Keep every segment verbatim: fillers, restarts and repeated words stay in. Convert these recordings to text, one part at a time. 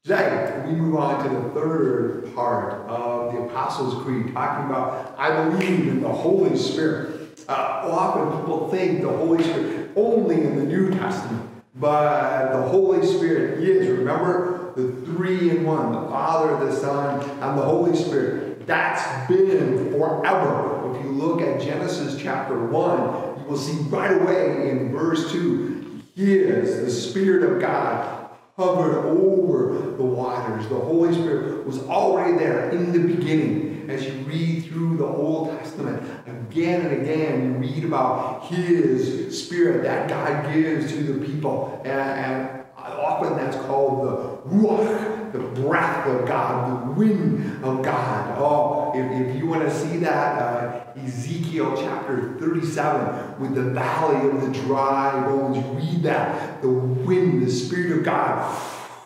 Today, we move on to the third part of the Apostles' Creed, talking about, I believe in the Holy Spirit. Uh, often people think the Holy Spirit only in the New Testament, but the Holy Spirit is, remember, the three in one, the Father, the Son, and the Holy Spirit. That's been forever. If you look at Genesis chapter one, you will see right away in verse two, He is the Spirit of God hovered over the waters. The Holy Spirit was already there in the beginning. As you read through the Old Testament, again and again, you read about His Spirit that God gives to the people. And, and often that's called the Ruach, the breath of God, the wind of God. Oh, if, if you want to see that, uh, Ezekiel chapter thirty-seven, with the valley of the dry bones, you read that. The wind, the Spirit of God,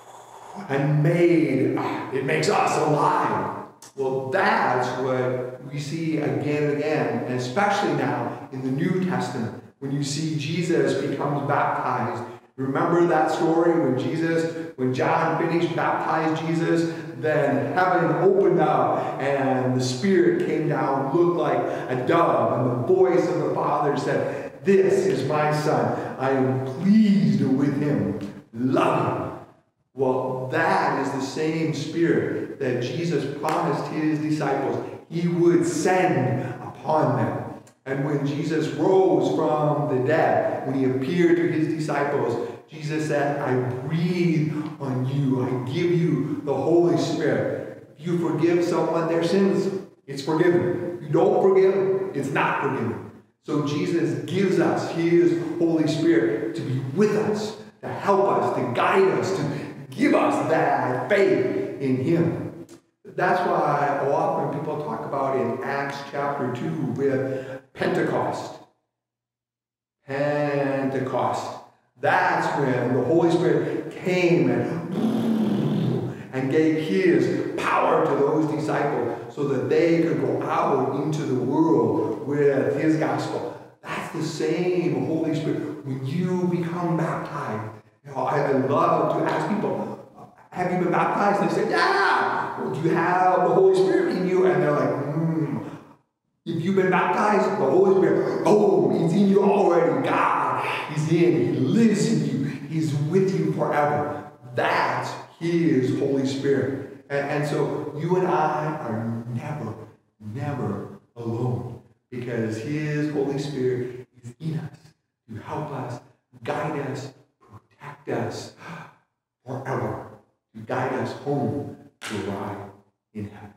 and made, it makes us alive. Well, that's what we see again and again, and especially now in the New Testament, when you see Jesus becomes baptized. Remember that story when Jesus, when John finished, baptized Jesus, then heaven opened up and the Spirit came down, looked like a dove, and the voice of the Father said, "This is my Son. I am pleased with him. Love him." Well, that is the same Spirit that Jesus promised His disciples He would send upon them. And when Jesus rose from the dead, when He appeared to His disciples, Jesus said, "I breathe on you. I give you the Holy Spirit. If you forgive someone their sins, it's forgiven. If you don't forgive, it's not forgiven." So Jesus gives us His Holy Spirit to be with us, to help us, to guide us, to give us that faith in Him. That's why often people talk about in Acts chapter two with Pentecost. Pentecost. That's when the Holy Spirit came and, and gave His power to those disciples so that they could go out into the world with His gospel. That's the same Holy Spirit. When you become baptized, you know, I, I love to ask people, "Have you been baptized?" And they say, "Yeah." "Well, do you have the Holy Spirit in you?" And they're like, hmm. If you've been baptized, the Holy Spirit, oh, He's in you already. God, He's in. He lives in you. He's with you forever. That's His Holy Spirit. And, and so you and I are never, never alone, because His Holy Spirit is in us to help us, guide us, protect us forever, to guide us home to arrive in heaven.